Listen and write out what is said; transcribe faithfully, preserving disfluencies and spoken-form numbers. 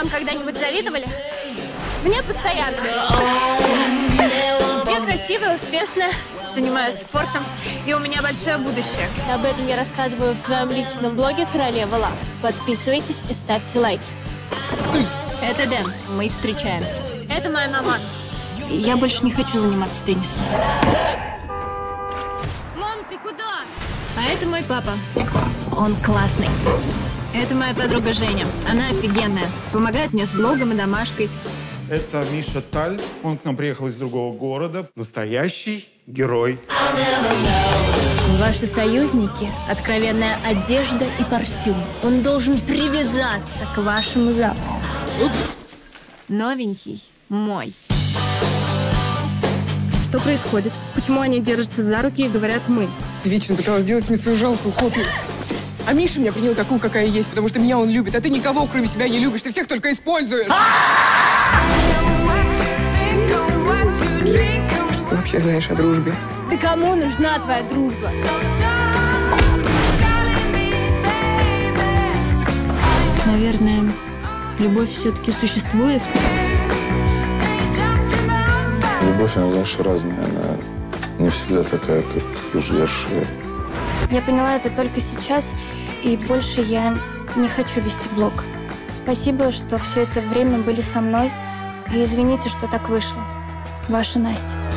Вам когда-нибудь завидовали? Мне постоянно. Я красивая, успешная, занимаюсь спортом, и у меня большое будущее. Об этом я рассказываю в своем личном блоге «Королева Лав». Подписывайтесь и ставьте лайки. Это Дэн. Мы встречаемся. Это моя мама. Я больше не хочу заниматься теннисом. Мам, ты куда? А это мой папа. Он классный. Это моя подруга Женя. Она офигенная. Помогает мне с блогом и домашкой. Это Миша Таль. Он к нам приехал из другого города. Настоящий герой. Ваши союзники – откровенная одежда и парфюм. Он должен привязаться к вашему запаху. Новенький мой. Что происходит? Почему они держатся за руки и говорят «мы»? Ты вечно пыталась сделать мне свою жалкую копию. А Миша меня принял такую, какая есть, потому что меня он любит, а ты никого, кроме себя, не любишь. Ты всех только используешь. Что ты вообще знаешь о дружбе? Да кому нужна твоя дружба? Наверное, любовь все-таки существует. Любовь, она, знаешь, разная. Она не всегда такая, как ждешь ее. Я поняла это только сейчас, и больше я не хочу вести блог. Спасибо, что все это время были со мной, и извините, что так вышло. Ваша Настя.